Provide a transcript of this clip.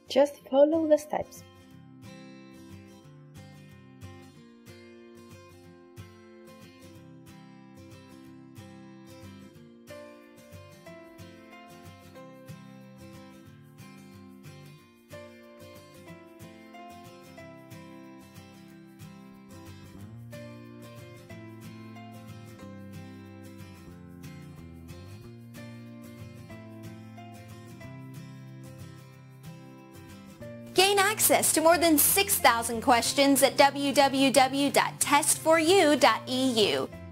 Just follow the steps. Gain access to more than 6,000 questions at www.test4u.eu.